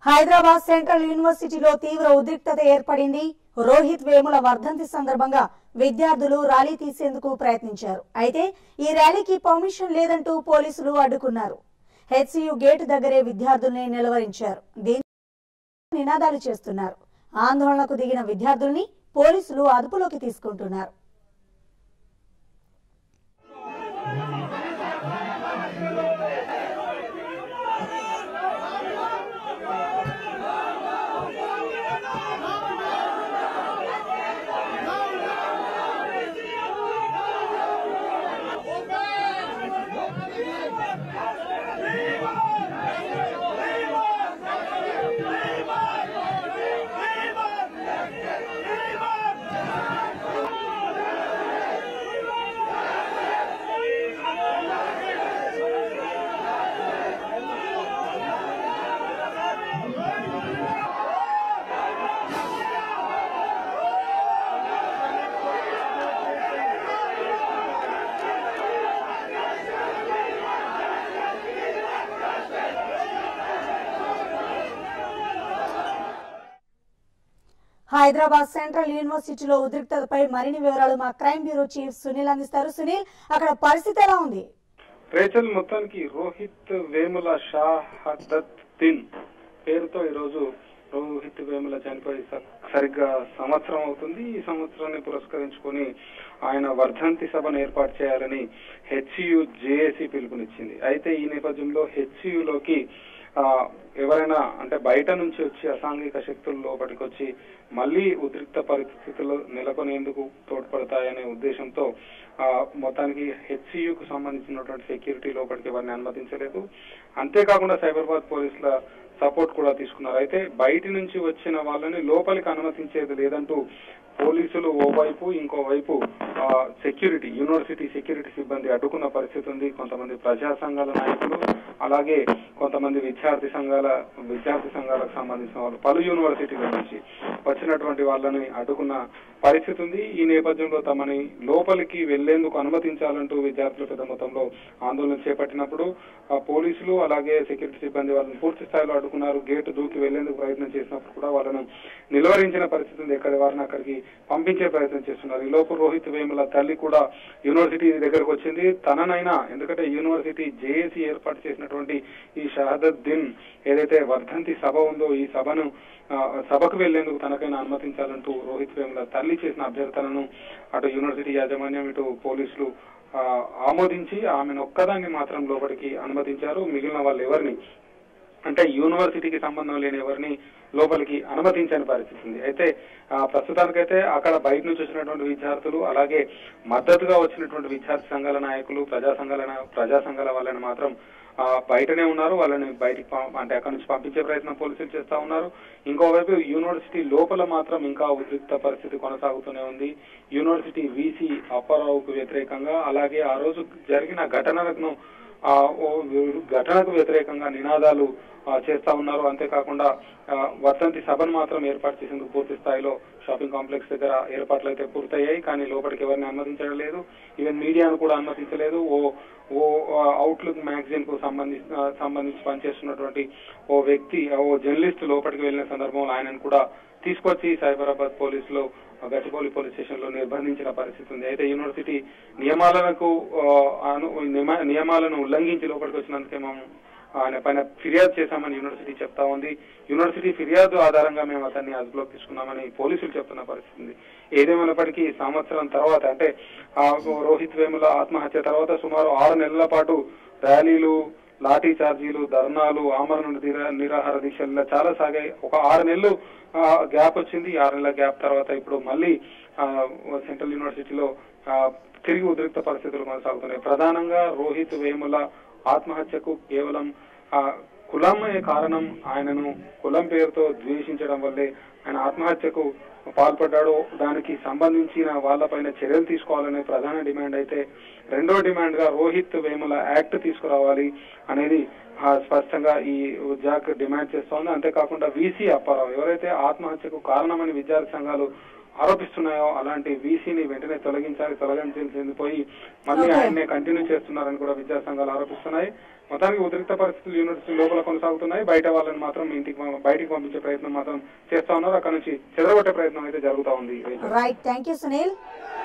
Hyderabad central యూనివర్సిటీలో తీవ్ర ఉద్రిక్తత ఏర్పడింది. రోహిత్ వేముల వర్ధంతి సందర్భంగా విద్యార్థులు ర్యాలీ తీసేందుకు ప్రయత్నించారు. అయితే ఈ ర్యాలీకి పర్మిషన్ లేదంటూ పోలీసులు అడ్డుకున్నారు. హెచ్సియు గేట్ దగ్గరే విద్యార్థుల్ని నిలవరించారు. దీంతో నినాదాలు చేస్తున్నారు. ఆందోళనకు దిగిన విద్యార్థుల్ని పోలీసులు అదుపులోకి తీసుకుంటున్నారు. హైదరాబాద్ సెంట్రల్ యూనివర్సిటీలో ఉద్రిక్తతపై మరిన్ని వివరాలు మా క్రైమ్ బ్యూరో చీఫ్ సునీల్ అందిస్తారు. సునీల్, అక్కడ పరిస్థితి ఎలా ఉంది? రేచల్, మొత్తానికి రోహిత్ వేముల షహాదత్ దిన్ పేరుతో ఈరోజు రోహిత్ వేముల చనిపోయి సరిగ్గా సంవత్సరం అవుతుంది. ఈ సంవత్సరాన్ని పురస్కరించుకొని ఆయన వర్ధంతి సభను ఏర్పాటు చేయాలని హెచ్సియు జేఏసీ పిలుపునిచ్చింది. అయితే ఈ నేపథ్యంలో హెచ్సియులోకి ఎవరైనా అంటే బయట నుంచి వచ్చి అసాంఘిక శక్తులు లోపలికి వచ్చి మళ్లీ ఉద్రిక్త పరిస్థితులు నెలకొనేందుకు తోడ్పడతాయనే ఉద్దేశంతో మొత్తానికి హెచ్సియుకు సంబంధించినటువంటి సెక్యూరిటీ లోపలికి ఎవరిని అనుమతించలేదు. అంతేకాకుండా సైబరాబాద్ పోలీసుల సపోర్ట్ కూడా తీసుకున్నారు. అయితే బయటి నుంచి వచ్చిన వాళ్ళని లోపలికి అనుమతించేది లేదంటూ పోలీసులు ఓవైపు ఇంకోవైపు సెక్యూరిటీ యూనివర్సిటీ సెక్యూరిటీ సిబ్బంది అడ్డుకున్న పరిస్థితి ఉంది. కొంతమంది ప్రజా సంఘాల నాయకులు అలాగే కొంతమంది విద్యార్థి సంఘాలకు సంబంధించిన వాళ్ళు పలు యూనివర్సిటీల నుంచి వచ్చినటువంటి వాళ్ళని అడ్డుకున్న పరిస్థితి ఉంది. ఈ నేపథ్యంలో తమని లోపలికి వెళ్లేందుకు అనుమతించాలంటూ విద్యార్థులు పెద్ద మొత్తంలో ఆందోళన చేపట్టినప్పుడు పోలీసులు అలాగే సెక్యూరిటీ సిబ్బంది వాళ్ళని పూర్తి స్థాయిలో అడ్డుకున్నారు. గేటు దూకి వెళ్లేందుకు ప్రయత్నం చేసినప్పుడు కూడా వాళ్ళను నిలువరించిన పరిస్థితి ఉంది. ఎక్కడి వారిని అక్కడికి పంపించే ప్రయత్నం చేస్తున్నారు. ఈ లోపు రోహిత్ వేముల తల్లి కూడా యూనివర్సిటీ దగ్గరకు వచ్చింది. తననైనా ఎందుకంటే యూనివర్సిటీ జేఏసీ ఏర్పాటు చేసినటువంటి ఈ షహాదత్ దిన్ ఏదైతే వర్ధంతి సభ ఉందో ఈ సభకు వెళ్లేందుకు తనకైనా అనుమతించాలంటూ రోహిత్ వేముల తల్లి చేసిన అభ్యర్థనను అటు యూనివర్సిటీ యాజమాన్యం ఇటు పోలీసులు ఆమోదించి ఆమెను ఒక్కదాన్ని మాత్రం లోపలికి అనుమతించారు. మిగిలిన వాళ్ళు ఎవరిని అంటే యూనివర్సిటీకి సంబంధం లేని ఎవరిని లోపలికి అనుమతించని పరిస్థితి ఉంది. అయితే ప్రస్తుతానికైతే అక్కడ బయట నుంచి వచ్చినటువంటి విద్యార్థులు అలాగే మద్దతుగా వచ్చినటువంటి విద్యార్థి సంఘాల నాయకులు ప్రజా సంఘాల వాళ్ళని మాత్రం బయటనే ఉన్నారు. వాళ్ళని బయటికి అంటే అక్కడి నుంచి పంపించే ప్రయత్నం పోలీసులు చేస్తా ఉన్నారు. ఇంకోవైపు యూనివర్సిటీ లోపల మాత్రం ఇంకా ఉద్రిక్త పరిస్థితి కొనసాగుతూనే ఉంది. యూనివర్సిటీ వీసీ అప్పారావుకు వ్యతిరేకంగా అలాగే ఆ రోజు జరిగిన ఘటనకు వ్యతిరేకంగా నినాదాలు చేస్తా ఉన్నారు. అంతేకాకుండా వర్ధంతి సభను మాత్రం ఏర్పాటు చేసేందుకు పూర్తి స్థాయిలో షాపింగ్ కాంప్లెక్స్ దగ్గర ఏర్పాట్లు అయితే పూర్తయ్యాయి. కానీ లోపలికి ఎవరిని అనుమతించడం లేదు. ఈవెన్ మీడియాను కూడా అనుమతించలేదు. ఓ అవుట్లుక్ మ్యాగజైన్ కు సంబంధించి పనిచేస్తున్నటువంటి ఓ వ్యక్తి జర్నలిస్ట్ లోపలికి వెళ్లిన సందర్భంలో ఆయనను కూడా తీసుకొచ్చి సైబరాబాద్ పోలీసులు గచ్చిబౌలి పోలీస్ స్టేషన్ లో నిర్బంధించిన పరిస్థితి ఉంది. అయితే యూనివర్సిటీ నియమాలను ఉల్లంఘించి లోపలికి వచ్చినందుకే మేము ఆయన పైన ఫిర్యాదు చేశామని యూనివర్సిటీ చెప్తా ఉంది. యూనివర్సిటీ ఫిర్యాదు ఆధారంగా మేము అతన్ని అదుపులోకి తీసుకున్నామని పోలీసులు చెప్తున్న పరిస్థితి ఉంది. ఏదేమైనప్పటికీ సంవత్సరం తర్వాత అంటే రోహిత్ వేముల ఆత్మహత్య తర్వాత సుమారు 6 నెలల పాటు ర్యాలీలు, లాఠీ చార్జీలు, ధర్నాలు, ఆమరణ నిరాహార దీక్షలు చాలా సాగాయి. ఒక 6 నెలలు గ్యాప్ వచ్చింది. 6 నెలల గ్యాప్ తర్వాత ఇప్పుడు మళ్ళీ సెంట్రల్ యూనివర్సిటీలో తిరిగి ఉద్రిక్త పరిస్థితులు కొనసాగుతున్నాయి. ప్రధానంగా రోహిత్ వేముల ఆత్మహత్యకు కేవలం కులమే కారణం. ఆయనను కులం పేరుతో ద్వేషించడం వల్లే ఆయన ఆత్మహత్యకు పాల్పడ్డాడు. దానికి సంబంధించిన వాళ్ళపైన చర్యలు తీసుకోవాలనే ప్రధాన డిమాండ్ అయితే రెండో డిమాండ్ గా రోహిత్ వేముల యాక్ట్ తీసుకురావాలి అనేది స్పష్టంగా ఈ జాక్ డిమాండ్ చేస్తోంది. అంతేకాకుండా వీసీ అప్పారావు ఎవరైతే ఆత్మహత్యకు కారణమని విద్యార్థి సంఘాలు ఆరోపిస్తున్నాయో అలాంటి వీసీని వెంటనే తొలగించాల్సింది పోయి మళ్ళీ ఆయన్నే కంటిన్యూ చేస్తున్నారని కూడా విద్యా సంఘాలు ఆరోపిస్తున్నాయి. మొత్తానికి ఉద్రిక్త పరిస్థితులు యూనివర్సిటీ లోపల కొనసాగుతున్నాయి. బయట వాళ్ళని మాత్రం బయటికి పంపించే ప్రయత్నం మాత్రం చేస్తా ఉన్నారు. అక్కడ నుంచి చెదరగొట్టే ప్రయత్నం అయితే జరుగుతా ఉంది. Right, thank you Sunil.